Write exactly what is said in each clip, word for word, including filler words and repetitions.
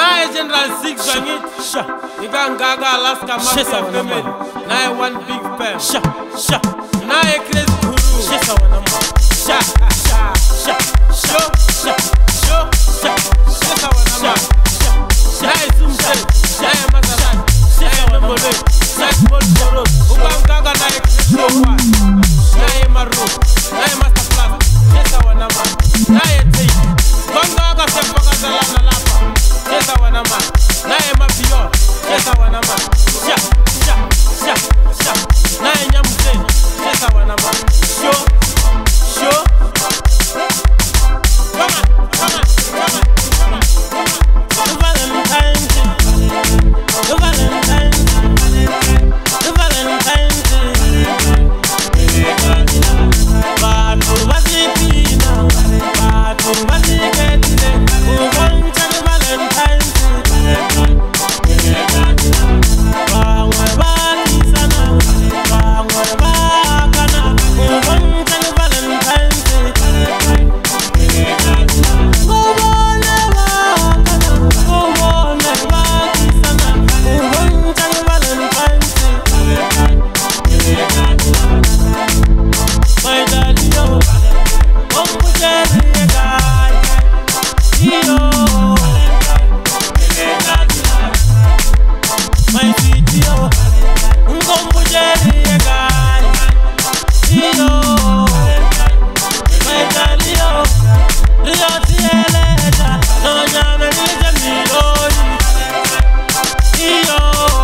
Nae General Six Bangit, sha. Igaga Alaska Mafia family. Nae one big pen, sha, sha. Nae Crazy Guru, sha, sha, sha, sha, sha, sha, sha, sha, sha, Nae Sumse, Nae Masaran, Nae Memole, Nae Small Boros, Ugangaga Nae Crypto One, Nae Maru, Nae Master Plaza, Chesa Wanama, Nae Tea, Gongaga Sepaga Zalana Lapa, Chesa Wanama, Nae Mafia, Chesa Wanama, Sha, Sha, Sha, Sha, Nae Nyamuse, Chesa Wanama, Sho, Sho, come on, come on, come on, come on, come on. The Valentine, the Valentine, the Valentine, Batu Vazitina, Batu Vazikete, Uvanta the Valentine, Bangwe Bakisana, Bangwe Bakana, Uvanta the Valentine, Uvone Bakana, Uvone Bakisana, Uvanta the Valentine, my daddy, yo, come with the guy, yo, my city, yo, come with the guy, yo, my daddy, yo, yo, tieleta, no llame ni de mi hoy, yo,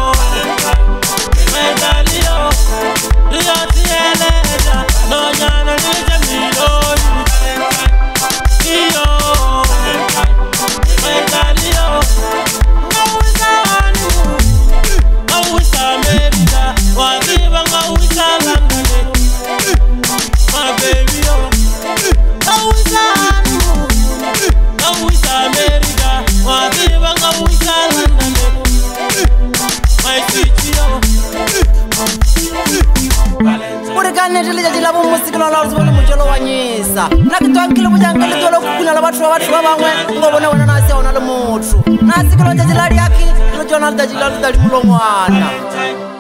my daddy, yo, yo, tieleta, no llame ni de mi hoy, yo, my daddy, yo, no is America, no is America, what even no is London, my baby, yo, no is America, no is America, what even no is London, my city, yo. Urikane jile jila bo musiki lo lawo zibona mujelo wanyisa nakitwankile bujanga litolo kukuna la bathu bathu babangwe ngobona wena nasi ona le motho nasi kilo jila lyakhe lo jona le jila le dali mulongwana.